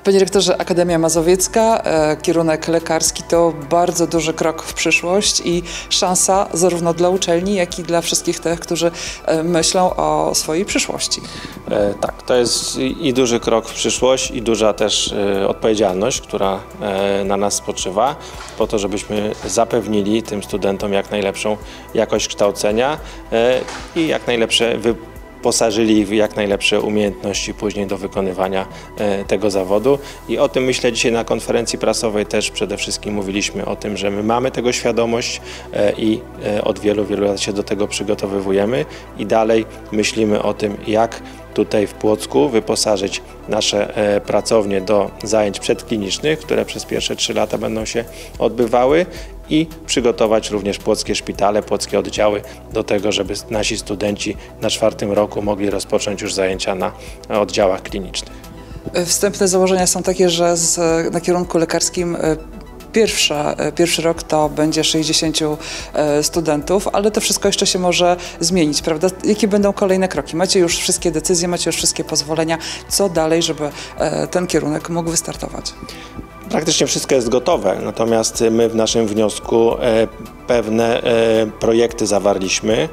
Panie rektorze, Akademia Mazowiecka, kierunek lekarski to bardzo duży krok w przyszłość i szansa zarówno dla uczelni, jak i dla wszystkich tych, którzy myślą o swojej przyszłości. Tak, to jest i duży krok w przyszłość, i duża też odpowiedzialność, która na nas spoczywa, po to, żebyśmy zapewnili tym studentom jak najlepszą jakość kształcenia i jak najlepsze wyposażyli ich w jak najlepsze umiejętności później do wykonywania tego zawodu. I o tym, myślę, dzisiaj na konferencji prasowej też przede wszystkim mówiliśmy o tym, że my mamy tego świadomość i od wielu lat się do tego przygotowujemy i dalej myślimy o tym, jak tutaj w Płocku wyposażyć nasze pracownie do zajęć przedklinicznych, które przez pierwsze 3 lata będą się odbywały, i przygotować również płockie szpitale, płockie oddziały do tego, żeby nasi studenci na 4. roku mogli rozpocząć już zajęcia na oddziałach klinicznych. Wstępne założenia są takie, że na kierunku lekarskim pierwszy rok to będzie 60 studentów, ale to wszystko jeszcze się może zmienić, prawda? Jakie będą kolejne kroki? Macie już wszystkie decyzje, macie już wszystkie pozwolenia. Co dalej, żeby ten kierunek mógł wystartować? Praktycznie wszystko jest gotowe, natomiast my w naszym wniosku pewne projekty zawarliśmy,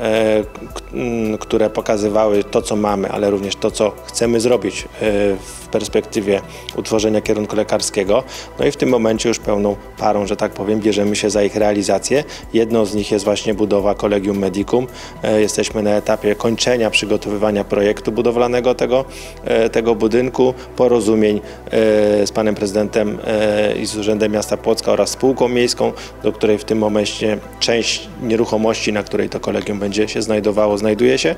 które pokazywały to, co mamy, ale również to, co chcemy zrobić w perspektywie utworzenia kierunku lekarskiego. No i w tym momencie już pełną parą, że tak powiem, bierzemy się za ich realizację. Jedną z nich jest właśnie budowa Collegium Medicum. Jesteśmy na etapie kończenia przygotowywania projektu budowlanego tego budynku, porozumień z panem prezydentem i z Urzędem Miasta Płocka oraz spółką miejską, do której w tym momencie część nieruchomości, na której to kolegium będzie się znajdowało, znajduje się.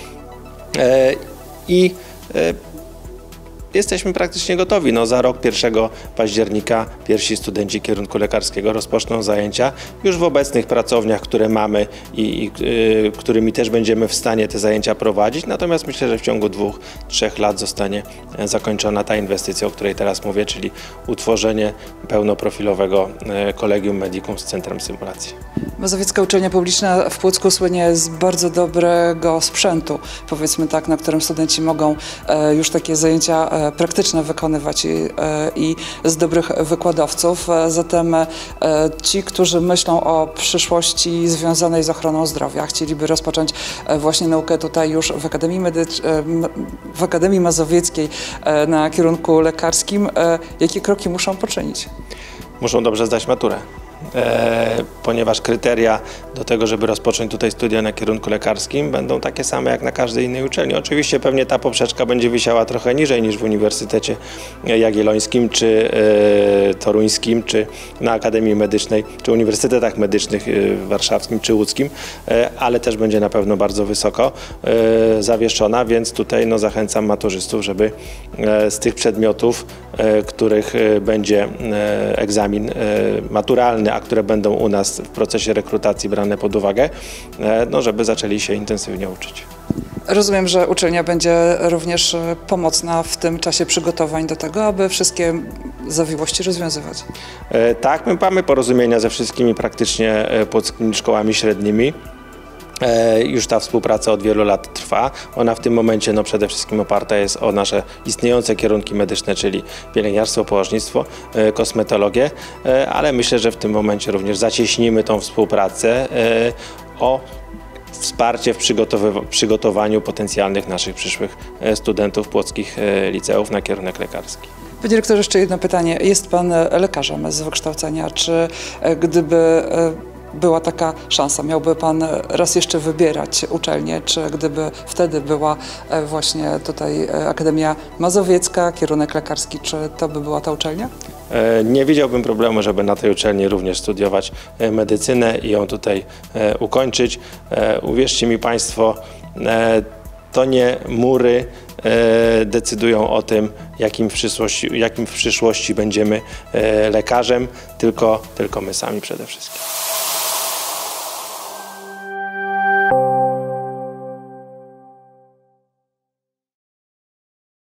Jesteśmy praktycznie gotowi. No, za rok 1 października pierwsi studenci kierunku lekarskiego rozpoczną zajęcia już w obecnych pracowniach, które mamy i którymi też będziemy w stanie te zajęcia prowadzić. Natomiast myślę, że w ciągu 2–3 lat zostanie zakończona ta inwestycja, o której teraz mówię, czyli utworzenie pełnoprofilowego Collegium Medicum z centrum symulacji. Mazowiecka Uczelnia Publiczna w Płocku słynie z bardzo dobrego sprzętu, powiedzmy tak, na którym studenci mogą już takie zajęcia praktyczne wykonywać i z dobrych wykładowców. Zatem ci, którzy myślą o przyszłości związanej z ochroną zdrowia, chcieliby rozpocząć właśnie naukę tutaj już w Akademii Mazowieckiej na kierunku lekarskim, jakie kroki muszą poczynić? Muszą dobrze zdać maturę. Ponieważ kryteria do tego, żeby rozpocząć tutaj studia na kierunku lekarskim, będą takie same jak na każdej innej uczelni. Oczywiście pewnie ta poprzeczka będzie wisiała trochę niżej niż w Uniwersytecie Jagiellońskim, czy Toruńskim, czy na Akademii Medycznej, czy Uniwersytetach Medycznych Warszawskim, czy Łódzkim, ale też będzie na pewno bardzo wysoko zawieszona, więc tutaj no, zachęcam maturzystów, żeby z tych przedmiotów, których będzie egzamin maturalny, a które będą u nas w procesie rekrutacji brane pod uwagę, no, żeby zaczęli się intensywnie uczyć. Rozumiem, że uczelnia będzie również pomocna w tym czasie przygotowań do tego, aby wszystkie zawiłości rozwiązywać. Tak, my mamy porozumienia ze wszystkimi praktycznie płockimi szkołami średnimi. Już ta współpraca od wielu lat trwa. Ona w tym momencie no, przede wszystkim oparta jest o nasze istniejące kierunki medyczne, czyli pielęgniarstwo, położnictwo, kosmetologię, ale myślę, że w tym momencie również zacieśnimy tą współpracę o wsparcie w przygotowaniu potencjalnych naszych przyszłych studentów płockich liceów na kierunek lekarski. Panie rektorze, jeszcze jedno pytanie. Jest pan lekarzem z wykształcenia. Czy gdyby była taka szansa, miałby pan raz jeszcze wybierać uczelnię, czy gdyby wtedy była właśnie tutaj Akademia Mazowiecka, kierunek lekarski, czy to by była ta uczelnia? Nie widziałbym problemu, żeby na tej uczelni również studiować medycynę i ją tutaj ukończyć. Uwierzcie mi państwo, to nie mury decydują o tym, jakim w przyszłości będziemy lekarzem, tylko my sami przede wszystkim.